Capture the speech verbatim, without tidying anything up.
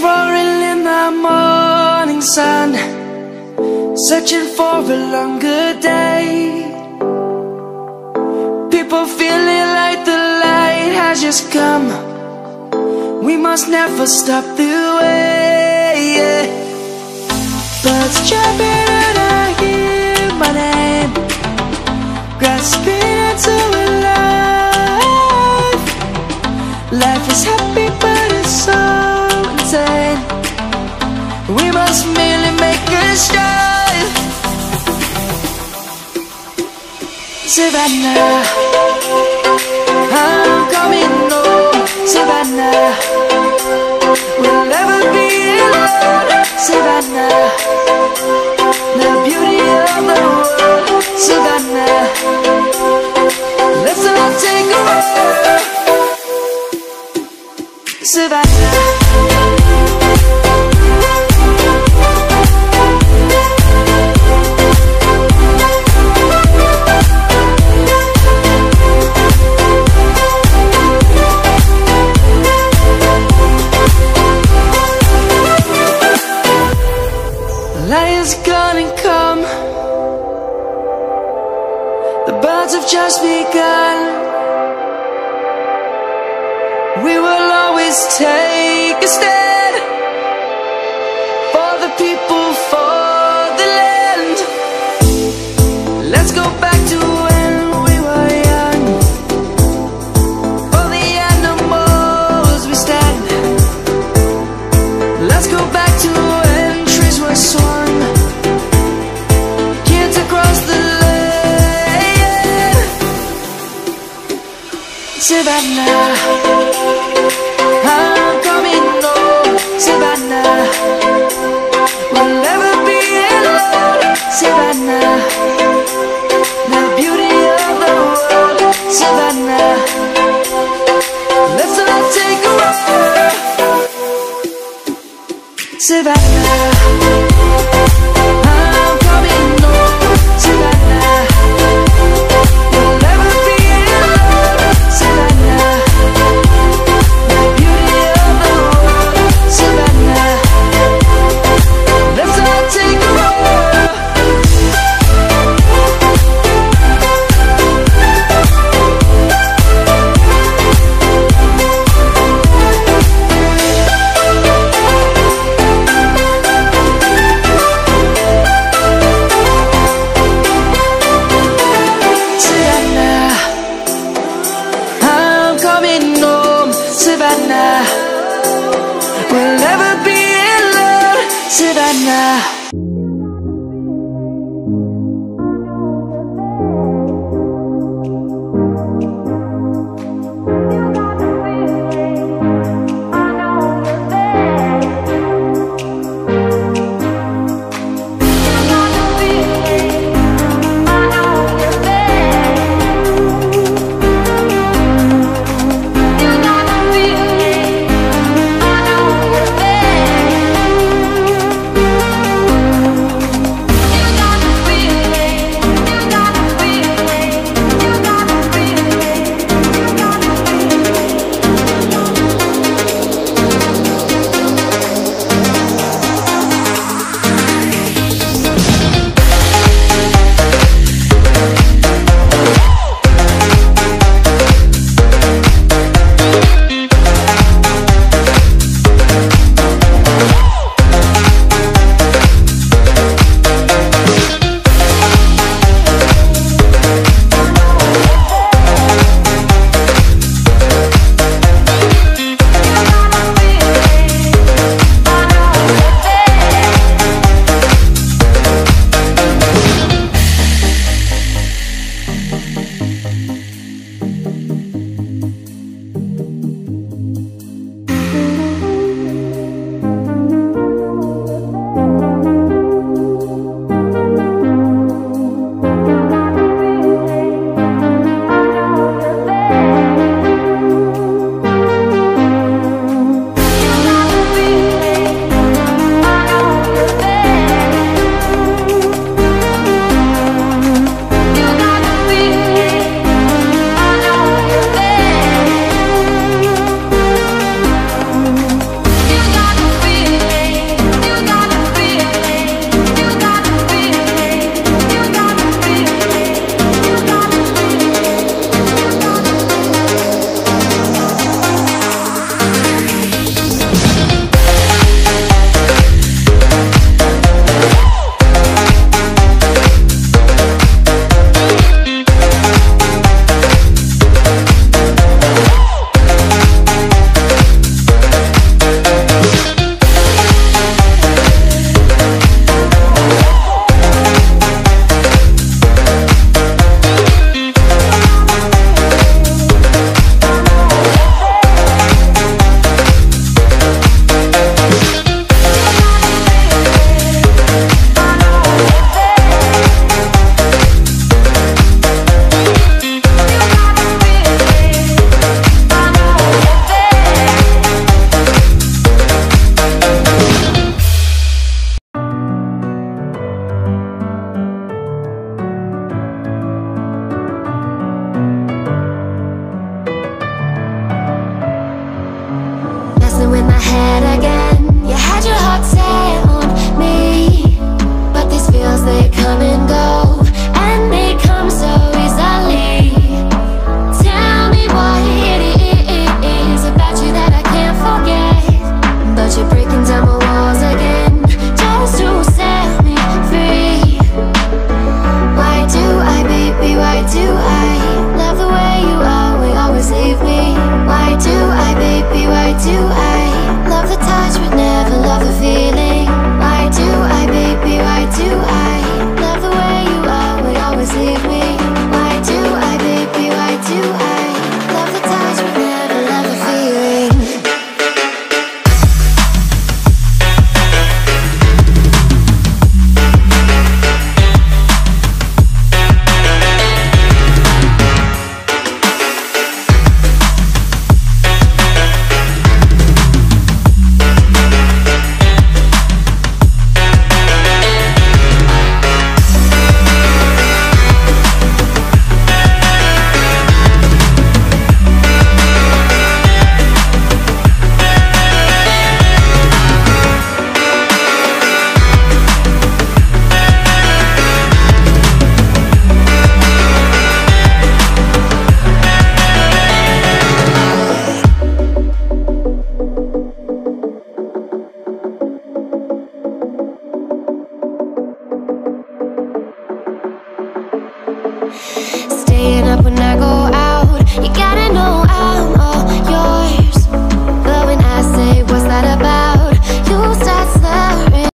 roaring in the morning sun, searching for a longer day. People feeling like the light has just come. We must never stop the way, yeah. Birds jumping and I hear my name, grasping into a life. Life is happy but it's so insane. We must merely make a start. Savannah, I'm coming home. Savannah, we'll never be alone. Savannah, the beauty of the world. Savannah, let's all take a walk. Savannah, light is gonna come. The birds have just begun. We will always take a stand for the people, for the land. Let's go back to when we were young. For the animals we stand. Let's go back to when trees were swung, kids across the land. Savannah, I'm coming home. Savannah, we'll never be alone. Savannah, the beauty of the world. Savannah, let's all take a walk. Savannah, I'm coming home. Savannah, we'll never be alone. Savannah, the beauty of the world. Savannah, let's all take a walk. Savannah, I'm coming home. Savannah, we'll never be alone. Savannah. head again. You had your heart set on me, but these feels, they come and go, and they come so easily. Tell me what it is about you that I can't forget, but you're breaking down my walls again, just to set me free. Why do I, baby, why do I love the way you are, we always leave me? Why do I, baby, why do I love the touch but never love the feeling? Why do I, baby, why do I love the way you are, we always leave me? Why do I, baby, why do I love the touch but never love the feeling? Staying up when I go